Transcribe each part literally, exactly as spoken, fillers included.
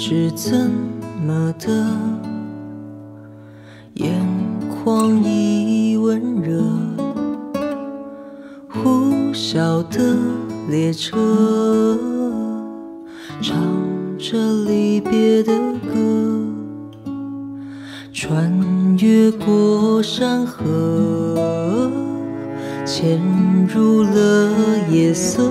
知怎么的，眼眶已温热，呼啸的列车唱着离别的歌，穿越过山河，潜入了夜色，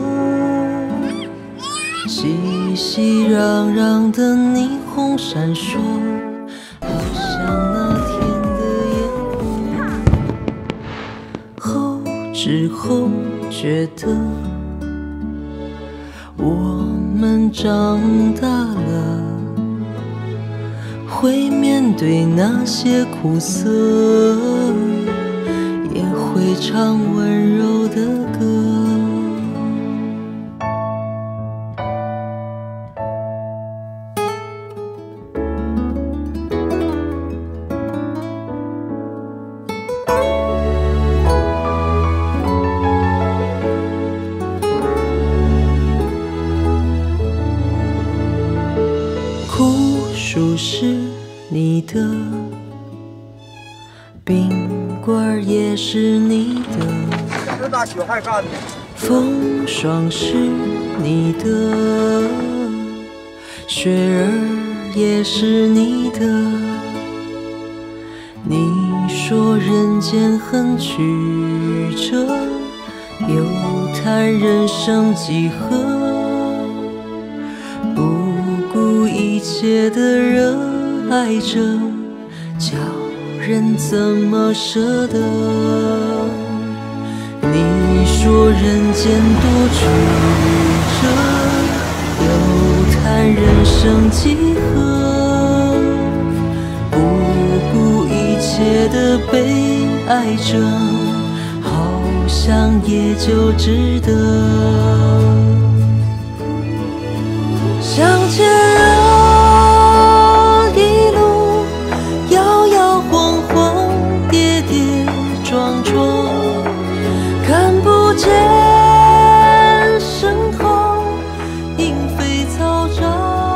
熙熙攘攘的霓虹闪烁，好像那天的烟火。后知后觉得我们长大了，会面对那些苦涩，也会唱温柔的歌。酷暑是你的，冰棍也是你的， 这大雪还干呢。 风霜是你的，雪儿也是你的。你说人间很曲折，又谈人生几何，不顾一切的热爱着，叫人怎么舍得？你说人间多曲折，又谈人生几何，不顾一切的被爱着，好像也就值得。向前啊，一路摇摇晃晃，跌跌撞撞，看不见身后莺飞草长。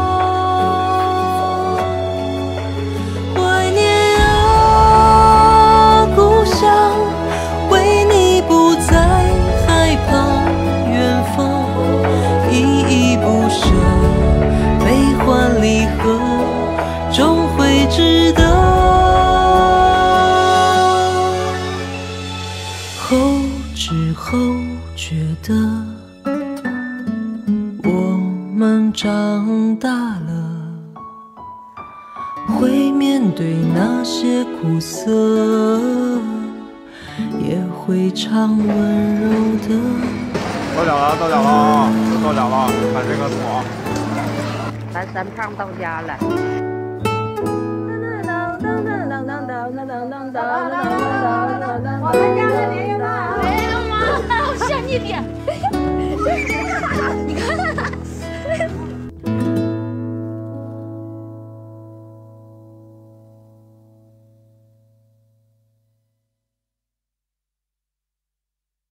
怀念啊，故乡，为你不再害怕，远方依依不舍，悲欢离合终会值得。后知后觉得我们长大了，会面对那些苦涩，也会唱温柔的。 到家了，到家了啊！到家了，看这个图啊。 咱三胖到家了。 我们家。